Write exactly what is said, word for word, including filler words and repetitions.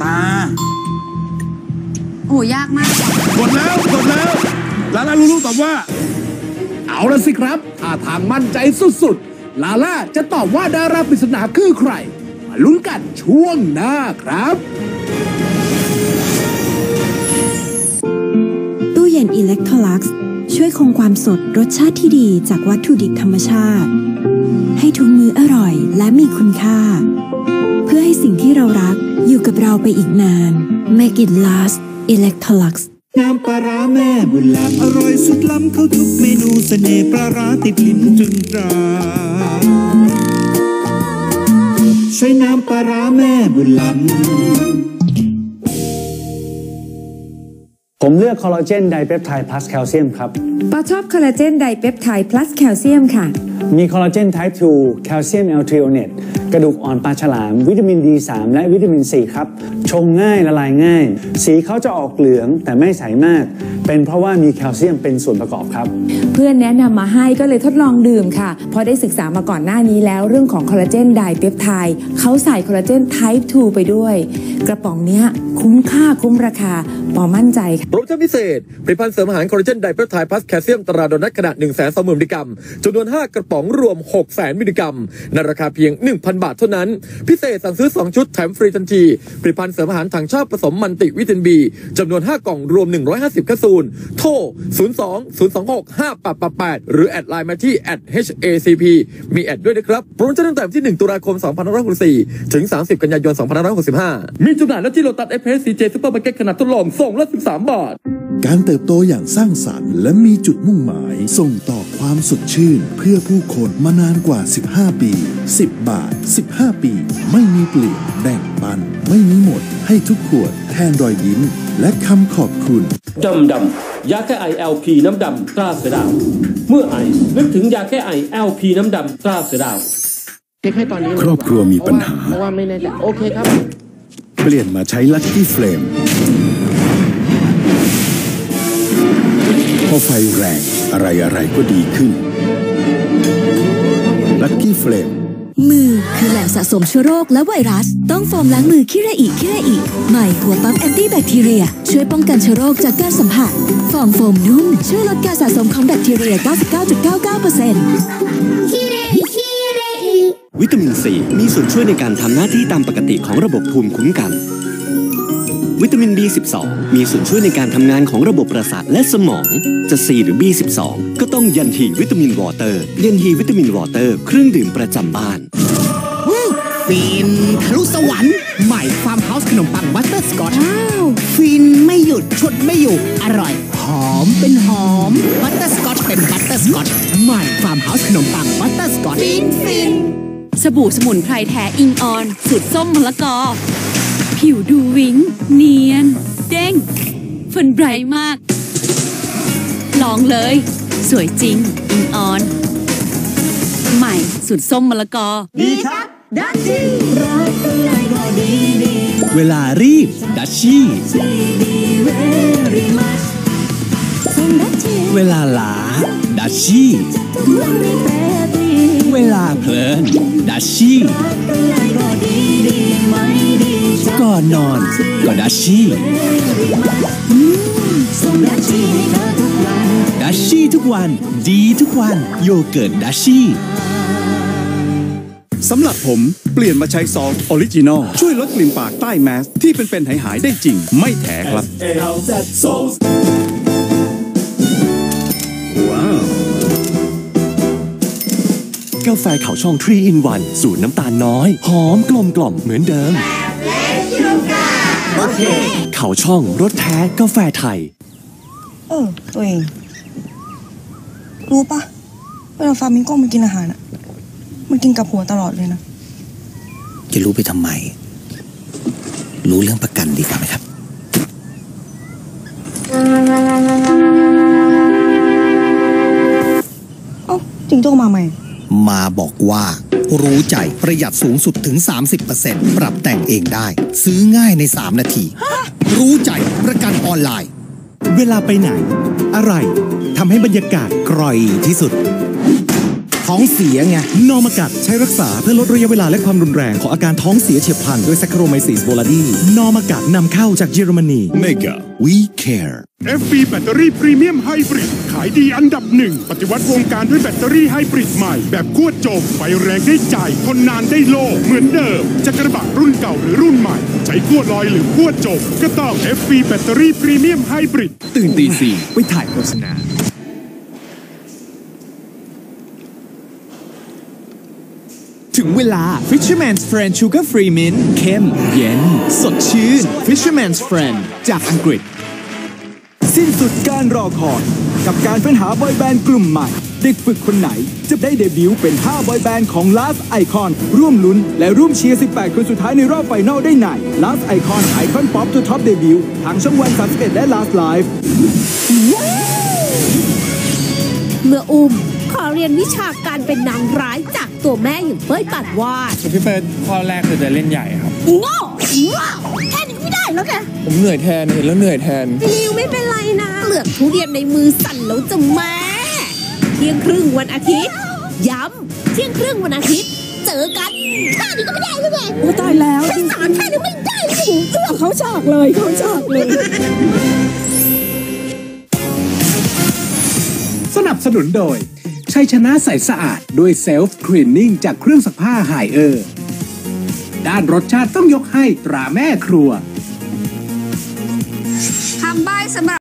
ตาโอ้ยากมากกดแล้วกดแล้วลาล่าลูลูตอบว่าเอาละสิครับท่าทางมั่นใจสุดๆลาล่าจะตอบว่าดาราปริศนาคือใครมาลุ้นกันช่วงหน้าครับตู้เย็น Electrolux ช่วยคงความสดรสชาติที่ดีจากวัตถุดิบธรรมชาติให้ทุกมื้ออร่อยและมีคุณค่าเพื่อให้สิ่งที่เรารักอยู่กับเราไปอีกนาน Make it last Electrolux น้ำปลาร้าแม่บุญล้ำอร่อยสุดล้ำเข้าทุกเมนูเสน่ห์ปลาร้าติดลิ้นจึงตราใช้น้ำปลาร้าแม่บุญล้ำผมเลือกคอลลาเจนไดเปปไทด์ plus แคลเซียมครับป้าชอบคอลลาเจนไดเปปไทด์ plus แคลเซียมค่ะมีคอลลาเจน type ทู แคลเซียมแอลทริโอเนตกระดูกอ่อนปลาฉลามวิตามิน ดี สาม และวิตามิน ซี ครับชงง่ายละลายง่ายสีเขาจะออกเหลืองแต่ไม่ใสมากเป็นเพราะว่ามีแคลเซียมเป็นส่วนประกอบครับเพื่อนแนะนำมาให้ก็เลยทดลองดื่มค่ะพอได้ศึกษามาก่อนหน้านี้แล้วเรื่องของคอลลาเจนไดเปปไทด์เขาใส่คอลลาเจน type ทูไปด้วยกระป๋องเนี้ยคุ้มค่าคุ้มราคาปอมั่นใจค่ะโปรโมชั่นพิเศษผลิตภัณฑ์เสริมอาหารคอลลาเจนไดเปปไทด์ plus แคลเซียมตราโดนัทขนาด หนึ่งแสนสองหมื่น มิลลิกรัมจำนวนห้ากระป๋องรวม หกแสน มิลลิกรัมในราคาเพียง หนึ่งพัน บาทเท่านั้นพิเศษสั่งซื้อสองชุดแถมฟรีทันทีผลิตภัณฑ์เสริมอาหารถังเช่าผสมมันติวิตามิน B จำนวนห้ากล่องรวมหนึ่งร้อยห้าสิบแคปซูลโทรศูนย์ สอง ศูนย์ สอง หก ห้า แปด แปด แปดหรือแอดไลน์มาที่ แอท เอช เอ ซี พี มีแอดด้วยนะครับโปรโมชั่นตั้งแต่วันที่หนึ่งตุลาคมสองพันห้าร้อยหกสิบสี่ถึงสามสิบกันยายนสองพันห้าร้อยหกสิบห้ามีจำหน่ายและที่โลตัส เอฟ เอส ซี เจ ซุปเปอร์มาร์เก็ตขนาดทดลองส่งละสิบสามบาทการเติบโตอย่างสร้างสรรค์และมีจุดมุ่งหมายส่งต่อความสดชื่นเพื่อผู้คนมานานกว่าสิบห้าปีสิบบาทสิบห้าปีไม่มีเปลี่ยนแบ่งปันไม่มีหมดให้ทุกขวดแทนรอยยิ้มและคำขอบคุณดำดำยาแก้ไอ แอล พี น้ำดำตราเสือดาวเมื่อไอนึกถึงยาแก้ไอ แอล พี น้ำดำตราเสือดาวครอบครัวมีปัญหาเพราะว่าไม่แน่ใจโอเคครับเปลี่ยนมาใช้ลัคกี้เฟลมพอไฟแรงอะไรอะไรก็ดีขึ้นลัคกี้เฟลมมือคือแหล่งสะสมเชื้อโรคและไวรัสต้องโฟมล้างมือคิระอิคิระอิใหม่หัวปั๊มแอนตี้แบคทีเรียช่วยป้องกันเชื้อโรคจากการสัมผัสฟองโฟมนุ่มช่วยลดการสะสมของแบคทีเรีย เก้าสิบเก้าจุดเก้าเก้าเปอร์เซ็นต์วิตามินซีมีส่วนช่วยในการทำหน้าที่ตามปกติของระบบภูมิคุ้มกันวิตามิน บี สิบสอง มีส่วนช่วยในการทำงานของระบบประสาทและสมองจะ C หรือ บี สิบสอง ก็ต้องยันฮีวิตามินวอเตอร์ยันฮีวิตามินวอเตอร์เครื่องดื่มประจำบ้านฟินทะลุสวรรค์ใหม่ฟาร์มเฮาส์ขนมปังบัตเตอร์สกอตฟินไม่หยุดฉุดไม่อยู่อร่อยหอมเป็นหอมบัตเตอร์สกอตเป็นบัตเตอร์สกอตใหม่ฟาร์มเฮาส์ขนมปังบัตเตอร์สกอตฟินฟินสบู่สมุนไพรแท้อิงออนสูตรส้มมะละกอผิวดูวิ้งเนียนเด้งเฟิร์นไบรท์มากลองเลยสวยจริงอิงออนใหม่สูตรส้มมะละกอดีครับดัชชี่รักอะไรก็ดีดีเวลารีบดัชชี่เวลาล้าดัชชี่เวลาเพลินดัชชี่ก่อนนอนก็ดัชชี่ดัชชี่ทุกวันดีทุกวันโยเกิร์ตดัชชี่สำหรับผมเปลี่ยนมาใช้ซอลออริจินอลช่วยลดกลิ่นปากใต้แมสที่เป็นๆหายๆได้จริงไม่แถครับว้าวกาแฟเขาช่องทรี in วัน สูตรน้ำตาลน้อยหอมกลมกล่อมเหมือนเดิมโอเคเขาช่องรสแท้กาแฟไทยเออตัวเองรู้ปะเวลาฟามิงโก้มันกินอาหารอะมันกินกับหัวตลอดเลยนะจะรู้ไปทำไมรู้เรื่องประกันดีกว่าไหมครับเอ้าจิงโจ้มาใหม่มาบอกว่ารู้ใจประหยัดสูงสุดถึง สามสิบเปอร์เซ็นต์ ปรับแต่งเองได้ซื้อง่ายในสามนาทีรู้ใจประกันออนไลน์เวลาไปไหนอะไรทำให้บรรยากาศกร่อยที่สุดท้องเสียไงนอร์มากัดใช้รักษาเพื่อลดระยะเวลาและความรุนแรงของอาการท้องเสียเฉียบพลันด้วยแซคโครไมซิสโวลาดีนอร์มากัดนำเข้าจากเยอรมนี Mega We Care เอฟ บี แบตเตอรี่พรีเมียมไฮบริดขายดีอันดับหนึ่งปฏิวัติวงการด้วยแบตเตอรี่ไฮบริดใหม่แบบขั้วโจมไฟแรงได้ใจทนนานได้โลเหมือนเดิมจะกระบะรุ่นเก่าหรือรุ่นใหม่ใช้ขั้วลอยหรือขั้วโจมก็ต้อง เอฟ บี แบตเตอรี่พรีเมียมไฮบริดตื่นตีสี่ไปถ่ายโฆษณาถึงเวลา Fisherman's Friend Sugar Free Mint เข้มเย็นสดชื่น Fisherman's Friend จากอังกฤษสิ้นสุดการรอคอยกับการค้นหาบอยแบนด์กลุ่มใหม่เด็กฝึกคนไหนจะได้เดบิวต์เป็นห้าบอยแบนด์ของ Last Icon ร่วมลุ้นและร่วมเชียร์สิบแปดคนสุดท้ายในรอบไฟนอลได้ใน Last Icon Icon Pop to Top Debut ทางช่องวันสามสิบเอ็ดและ Last Live เมื่ออุ้มขอเรียนวิชาการเป็นนางร้ายจากตัวแม่อย่างเป้ยปานวาดพี่เฟิร์สข้อแรกคือจะเล่นใหญ่ครับโง่ว้าวแค่นี้ไม่ได้แล้วแกผมเหนื่อยแทนเห็นแล้วเหนื่อยแทนนิวไม่เป็นไรนะเปลือกทุเรียนในมือสั่นแล้วจะแม่เที่ยงครึ่งวันอาทิตย์ย้ำเที่ยงครึ่งวันอาทิตย์เจอกันแค่นี้ก็ไม่ได้แล้วแกโอ้ตายแล้วไม่สารแค่นี้ไม่ได้เลยเขาฉากเลยเขาฉากเลยสนับสนุนโดยชัยชนะใสสะอาดด้วยเซลฟ์คลีนนิ่งจากเครื่องซักผ้าไฮเออร์ด้านรสชาติต้องยกให้ตราแม่ครัวคำใบ้สำหรับ